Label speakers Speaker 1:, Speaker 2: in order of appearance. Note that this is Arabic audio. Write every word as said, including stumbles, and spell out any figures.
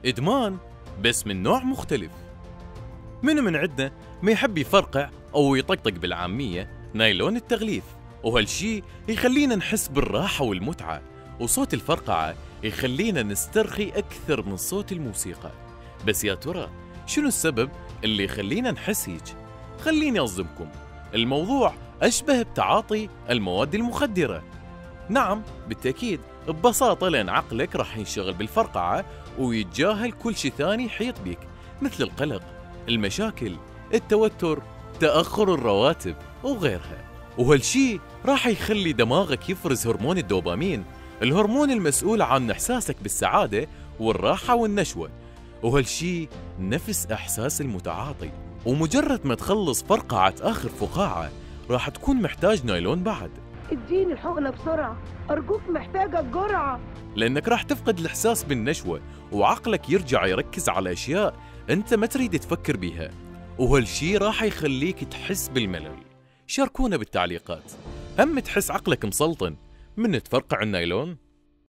Speaker 1: إدمان بس من نوع مختلف. منو من عندنا ما يحب يفرقع أو يطقطق بالعامية نايلون التغليف، وهالشي يخلينا نحس بالراحة والمتعة، وصوت الفرقعة يخلينا نسترخي أكثر من صوت الموسيقى. بس يا ترى شنو السبب اللي يخلينا نحس هيج؟ خليني أصدمكم، الموضوع أشبه بتعاطي المواد المخدرة. نعم بالتأكيد، ببساطة لأن عقلك راح ينشغل بالفرقعة ويتجاهل كل شيء ثاني يحيط بيك، مثل القلق، المشاكل، التوتر، تأخر الرواتب وغيرها. وهالشي راح يخلي دماغك يفرز هرمون الدوبامين، الهرمون المسؤول عن إحساسك بالسعادة والراحة والنشوة، وهالشي نفس إحساس المتعاطي. ومجرد ما تخلص فرقعة آخر فقاعة راح تكون محتاج نايلون بعد.
Speaker 2: اديني الحقنة بسرعة، أرجوك محتاجة الجرعة.
Speaker 1: لأنك راح تفقد الإحساس بالنشوة وعقلك يرجع يركز على أشياء أنت ما تريد تفكر بيها، وهالشي راح يخليك تحس بالملل. شاركونا بالتعليقات، هم تحس عقلك مسلطن من تفرقع النايلون؟